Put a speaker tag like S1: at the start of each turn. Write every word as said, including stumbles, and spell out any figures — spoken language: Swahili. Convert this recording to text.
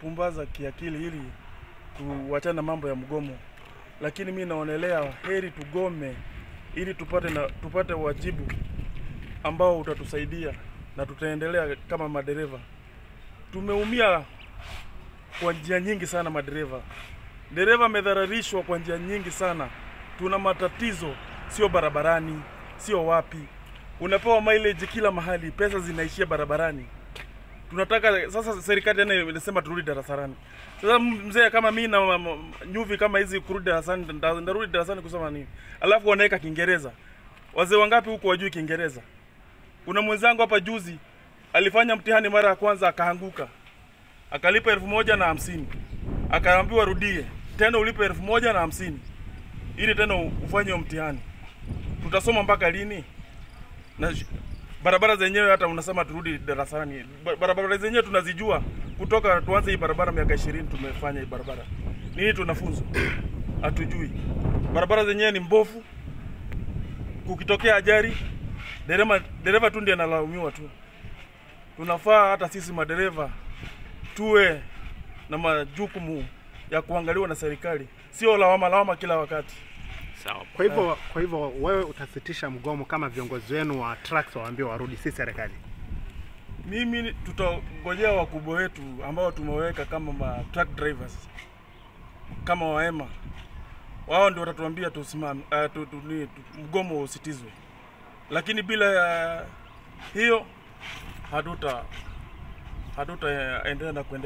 S1: kutupumbaza kiakili ili tuachane mambo ya mgomo. Lakini mimi naonelea heri tugome ili tupate na tupate wajibu ambao utatusaidia na tutaendelea kama madereva. Tumeumia kwa njia nyingi sana madereva. Dereva amedhararishwa kwa njia nyingi sana. Tuna matatizo sio barabarani, sio wapi. Unapewa mileage kila mahali, pesa zinaishia barabarani. Tunataka sasa serikali tena inasema turudi darasani. Sasa mzee kama mimi na nyuvi kama hizi kurudi darasani, ndarudi darasani kusoma nini? Alafu wanaweka Kiingereza. Wazee wangapi huko wajui Kiingereza? Kuna mwenzangu hapa juzi alifanya mtihani mara ya kwanza akaanguka. Akalipa elfu moja na hamsini. Akaambiwa rudie, tena ulipe elfu moja na hamsini. Ili tena ufanye mtihani. Tutasoma mpaka lini? Na barabara zenyewe hata unasema turudi darasani. Barabara zenyewe tunazijua kutoka tuanze hii barabara miaka ishirini tumefanya hii barabara. Nini tunafunza? Hatujui. Barabara zenyewe ni mbovu. Kukitokea ajali, dereva dereva tu ndiye analaumiwa tu. Tunafaa hata sisi madereva tuwe na majukumu ya kuangaliwa na serikali. Sio lawama lawama kila wakati.
S2: Sawa. Kwa hivyo uh, kwa hivyo wewe utasitisha mgomo kama viongozi wenu wa trucks waambie warudi si serikali?
S1: Mimi tutangojea wakubwa wetu ambao tumeweka kama ma truck drivers kama waema. Wao ndio watatuambia tusimame uh, tu, tu, tu, mgomo usitizwe. Lakini bila uh, hiyo hatuta hatuta endelea na kuendelea.